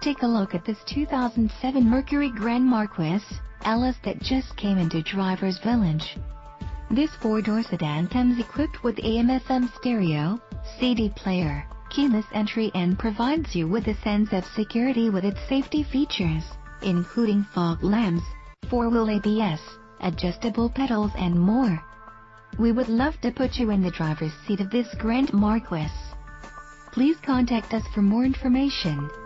Take a look at this 2007 Mercury Grand Marquis LS that just came into Driver's Village. This four-door sedan comes equipped with AM/FM stereo, CD player, keyless entry, and provides you with a sense of security with its safety features, including fog lamps, four-wheel ABS, adjustable pedals, and more. We would love to put you in the driver's seat of this Grand Marquis. Please contact us for more information.